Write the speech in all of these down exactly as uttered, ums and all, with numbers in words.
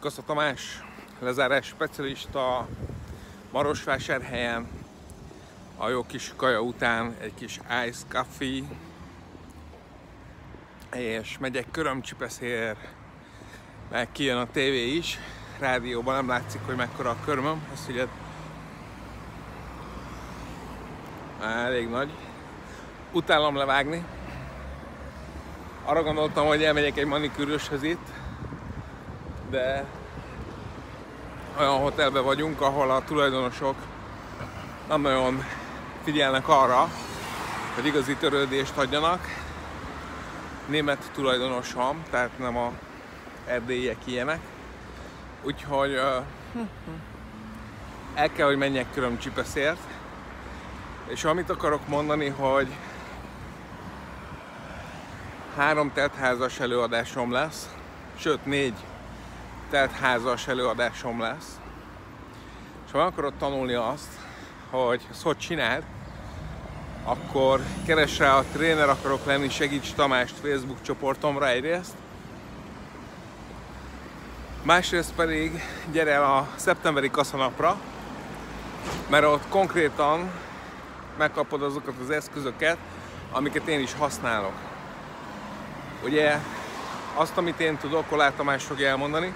Kassa Tamás, lezárás specialista Marosvásárhelyen. A jó kis kaja után egy kis ice coffee, és megyek körömcsipeszér, meg kijön a tévé is. Rádióban nem látszik, hogy mekkora a körmöm, ezt figyeld. Elég nagy. Utálom levágni. Arra gondoltam, hogy elmegyek egy manikűröshöz itt, de olyan hotelben vagyunk, ahol a tulajdonosok nem nagyon figyelnek arra, hogy igazi törődést adjanak. Német tulajdonosom, tehát nem a erdélyiek ilyenek. Úgyhogy uh, el kell, hogy menjek körömcsipeszért. És amit akarok mondani, hogy három teltházas előadásom lesz, sőt négy teltházas előadásom lesz. És ha akarod tanulni azt, hogy ezt hogy csináld, akkor keresd rá a Tréner akarok lenni, segíts Tamást Facebook csoportomra egyrészt. Másrészt pedig gyere el a szeptemberi kaszanapra, mert ott konkrétan megkapod azokat az eszközöket, amiket én is használok. Ugye azt, amit én tudok, Kollár Tamás fogja elmondani,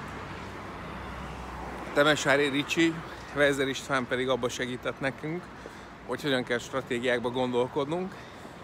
Temesvári Ricsi, Weiser István pedig abba segített nekünk, hogy hogyan kell stratégiákba gondolkodnunk.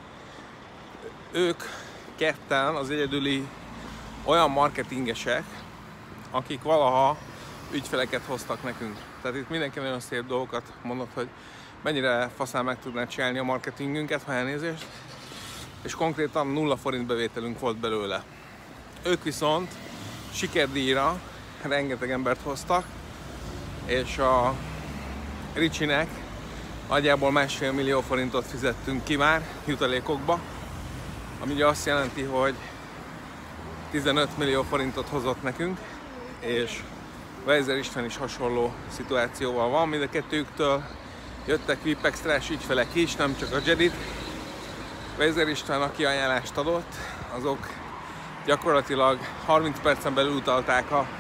Ők ketten az egyedüli olyan marketingesek, akik valaha ügyfeleket hoztak nekünk. Tehát itt mindenki nagyon szép dolgokat mondott, hogy mennyire faszán meg tudná csinálni a marketingünket, ha elnézést, és konkrétan nulla forint bevételünk volt belőle. Ők viszont sikerdíjra rengeteg embert hoztak, és a Ricsinek nagyjából másfél millió forintot fizettünk ki már jutalékokba, ami ugye azt jelenti, hogy tizenöt millió forintot hozott nekünk, és Weiser István is hasonló szituációval van. Mind a kettőktől jöttek vé i pé extrás ügyfelek is, nem csak a Jedit. Weiser István, aki ajánlást adott, azok gyakorlatilag harminc percen belül utalták a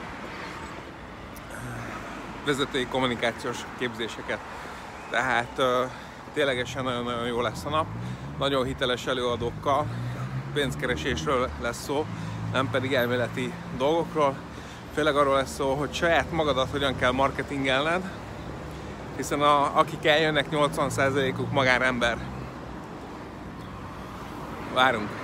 vezetői kommunikációs képzéseket. Tehát uh, ténylegesen nagyon-nagyon jó lesz a nap. Nagyon hiteles előadókkal, pénzkeresésről lesz szó, nem pedig elméleti dolgokról. Főleg arról lesz szó, hogy saját magadat hogyan kell marketingelned, hiszen a, akik eljönnek, nyolcvan százalékuk magánember. Várunk!